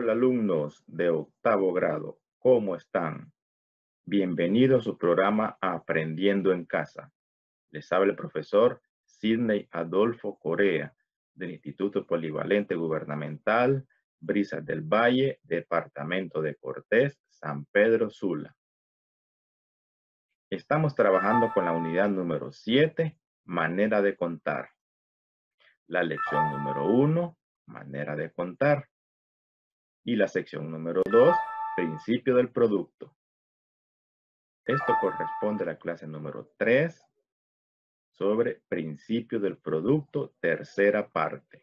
Hola alumnos de octavo grado, ¿cómo están? Bienvenidos a su programa Aprendiendo en Casa. Les habla el profesor Sidney Adolfo Correa del Instituto Polivalente Gubernamental Brisas del Valle, Departamento de Cortés, San Pedro Sula. Estamos trabajando con la unidad número 7, manera de contar. La lección número 1, manera de contar. Y la sección número 2, principio del producto. Esto corresponde a la clase número 3 sobre principio del producto, tercera parte.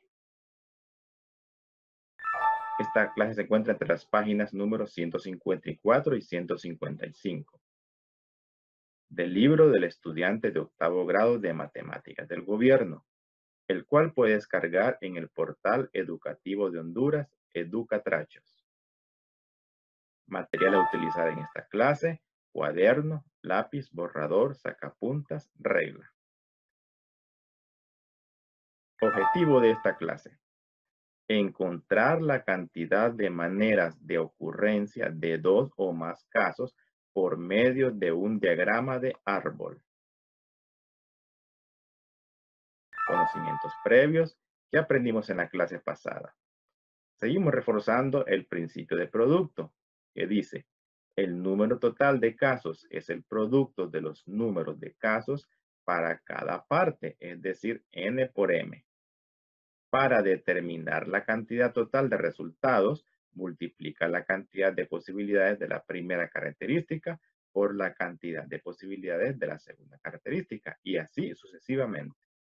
Esta clase se encuentra entre las páginas números 154 y 155 del libro del estudiante de octavo grado de Matemáticas del Gobierno, el cual puede descargar en el portal educativo de Honduras, Educatrachos. Material a utilizar en esta clase: cuaderno, lápiz, borrador, sacapuntas, regla. Objetivo de esta clase: encontrar la cantidad de maneras de ocurrencia de dos o más casos por medio de un diagrama de árbol. Conocimientos previos que aprendimos en la clase pasada. Seguimos reforzando el principio de producto, que dice: el número total de casos es el producto de los números de casos para cada parte, es decir, n por m. Para determinar la cantidad total de resultados, multiplica la cantidad de posibilidades de la primera característica por la cantidad de posibilidades de la segunda característica, y así sucesivamente.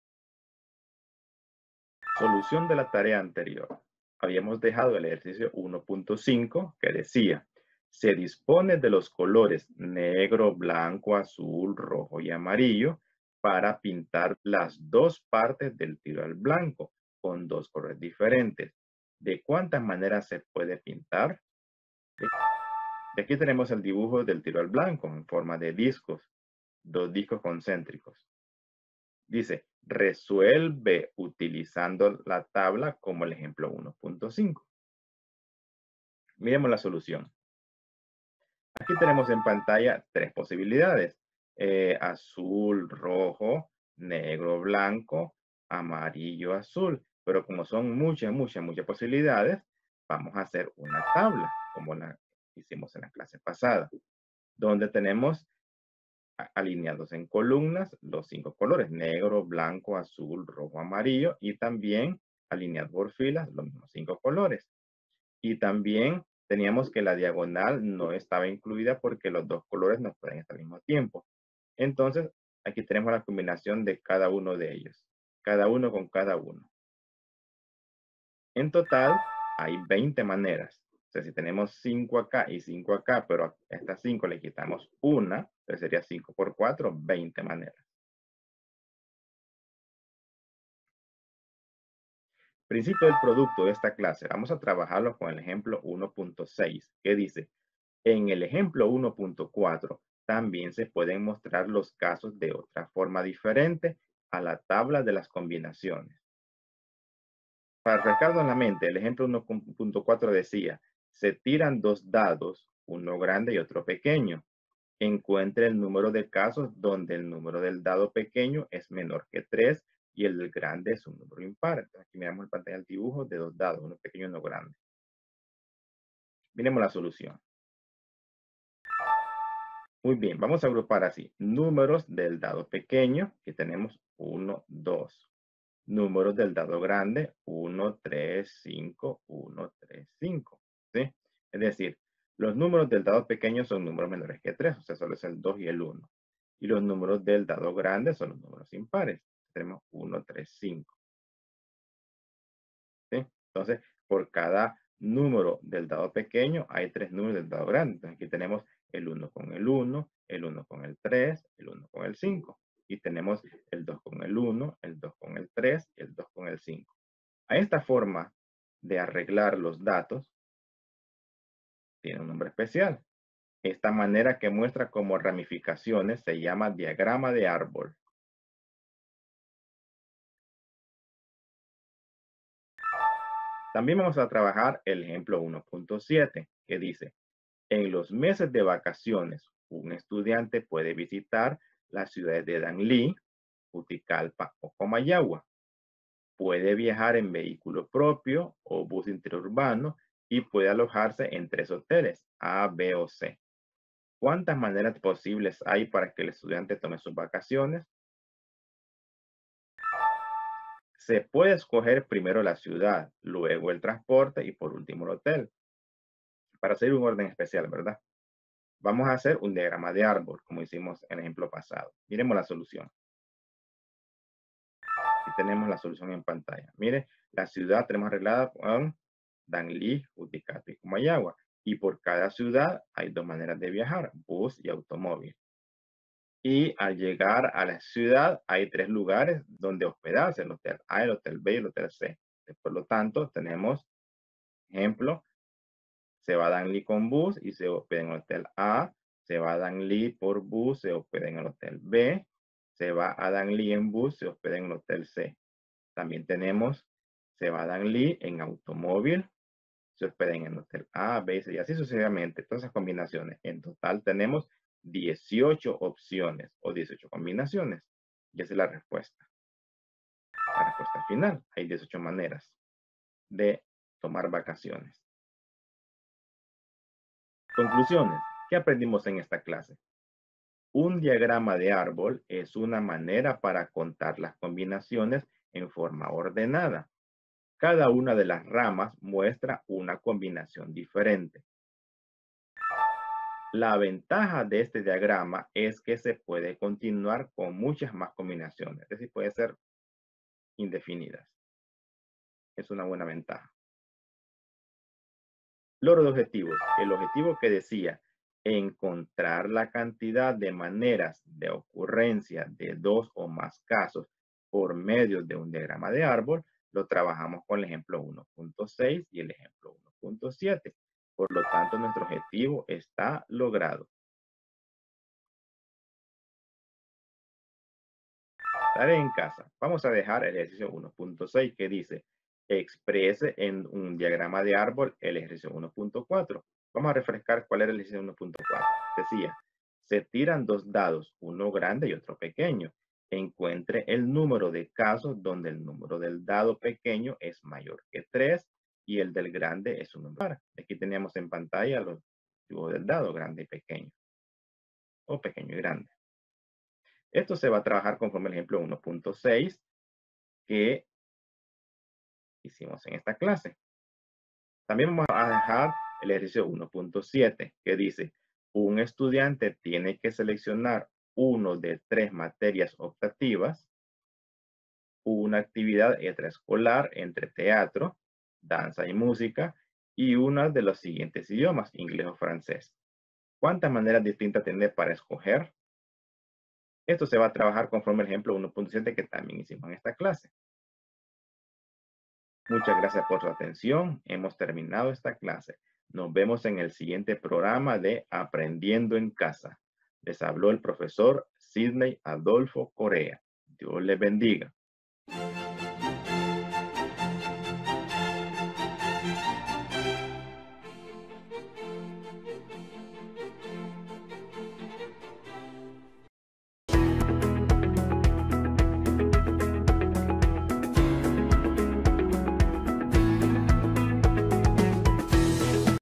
Solución de la tarea anterior. Habíamos dejado el ejercicio 1.5 que decía: se dispone de los colores negro, blanco, azul, rojo y amarillo para pintar las dos partes del tiro al blanco con dos colores diferentes. ¿De cuántas maneras se puede pintar? Y aquí tenemos el dibujo del tiro al blanco en forma de discos, dos discos concéntricos. Dice: resuelve utilizando la tabla como el ejemplo 1.5. Miremos la solución. Aquí tenemos en pantalla tres posibilidades: azul, rojo, negro, blanco, amarillo, azul. Pero como son muchas posibilidades, vamos a hacer una tabla como la hicimos en la clase pasada, donde tenemos alineados en columnas los 5 colores: negro, blanco, azul, rojo, amarillo, y también alineados por filas los mismos 5 colores. Y también teníamos que la diagonal no estaba incluida porque los dos colores no pueden estar al mismo tiempo. Entonces, aquí tenemos la combinación de cada uno de ellos, cada uno con cada uno. En total, hay 20 maneras. O sea, si tenemos 5 acá y 5 acá, pero a estas 5 le quitamos una, entonces sería 5 por 4, 20 maneras. Principio del producto de esta clase. Vamos a trabajarlo con el ejemplo 1.6, que dice: en el ejemplo 1.4 también se pueden mostrar los casos de otra forma diferente a la tabla de las combinaciones. Para refrescarnos en la mente, el ejemplo 1.4 decía: se tiran dos dados, uno grande y otro pequeño. Encuentre el número de casos donde el número del dado pequeño es menor que 3 y el del grande es un número impar. Entonces, aquí miramos en pantalla el dibujo de dos dados, uno pequeño y uno grande. Miremos la solución. Muy bien, vamos a agrupar así: números del dado pequeño, que tenemos 1, 2. Números del dado grande: 1, 3, 5, 1, 3, 5. ¿Sí? Es decir, los números del dado pequeño son números menores que 3, o sea, solo es el 2 y el 1. Y los números del dado grande son los números impares. Tenemos 1, 3, 5. ¿Sí? Entonces, por cada número del dado pequeño hay 3 números del dado grande. Entonces, aquí tenemos el 1 con el 1, el 1 con el 3, el 1 con el 5. Y tenemos el 2 con el 1, el 2 con el 3 y el 2 con el 5. A esta forma de arreglar los datos tiene un nombre especial. Esta manera que muestra como ramificaciones se llama diagrama de árbol. También vamos a trabajar el ejemplo 1.7, que dice, en los meses de vacaciones, un estudiante puede visitar las ciudades de Danlí, Juticalpa o Comayagua. Puede viajar en vehículo propio o bus interurbano y puede alojarse en 3 hoteles, A, B o C. ¿Cuántas maneras posibles hay para que el estudiante tome sus vacaciones? Se puede escoger primero la ciudad, luego el transporte y por último el hotel, para hacer un orden especial, ¿verdad? Vamos a hacer un diagrama de árbol, como hicimos en el ejemplo pasado. Miremos la solución. Aquí tenemos la solución en pantalla. Mire, la ciudad tenemos arreglada con Danlí, Juticalpa y Comayagua. Y por cada ciudad hay 2 maneras de viajar, bus y automóvil. Y al llegar a la ciudad hay 3 lugares donde hospedarse, el hotel A, el hotel B y el hotel C. Por lo tanto, tenemos, ejemplo, se va a Danlí con bus y se hospeda en el hotel A, se va a Danlí por bus, se hospeda en el hotel B, se va a Danlí en bus, se hospeda en el hotel C. También tenemos, se va a Danlí en automóvil, se hospeda en el hotel A, B, C y así sucesivamente. Todas esas combinaciones. En total tenemos 18 opciones o 18 combinaciones. Y esa es la respuesta. La respuesta final. Hay 18 maneras de tomar vacaciones. Conclusiones. ¿Qué aprendimos en esta clase? Un diagrama de árbol es una manera para contar las combinaciones en forma ordenada. Cada una de las ramas muestra una combinación diferente. La ventaja de este diagrama es que se puede continuar con muchas más combinaciones, es decir, puede ser indefinidas. Es una buena ventaja. Logro de objetivos. El objetivo que decía encontrar la cantidad de maneras de ocurrencia de 2 o más casos por medio de un diagrama de árbol, lo trabajamos con el ejemplo 1.6 y el ejemplo 1.7. Por lo tanto, nuestro objetivo está logrado. Tarea en casa. Vamos a dejar el ejercicio 1.6 que dice, exprese en un diagrama de árbol el ejercicio 1.4. Vamos a refrescar cuál era el ejercicio 1.4. Decía, se tiran 2 dados, uno grande y otro pequeño. Encuentre el número de casos donde el número del dado pequeño es mayor que 3 y el del grande es 1 par. Aquí teníamos en pantalla los dibujos del dado, grande y pequeño, o pequeño y grande. Esto se va a trabajar conforme el ejemplo 1.6 que hicimos en esta clase. También vamos a dejar el ejercicio 1.7 que dice, un estudiante tiene que seleccionar uno de 3 materias optativas, una actividad extraescolar entre teatro, danza y música, y una de los siguientes idiomas, inglés o francés. ¿Cuántas maneras distintas tiene para escoger? Esto se va a trabajar conforme el ejemplo 1.7 que también hicimos en esta clase. Muchas gracias por su atención. Hemos terminado esta clase. Nos vemos en el siguiente programa de Aprendiendo en Casa. Les habló el profesor Sidney Adolfo Correa. Dios les bendiga.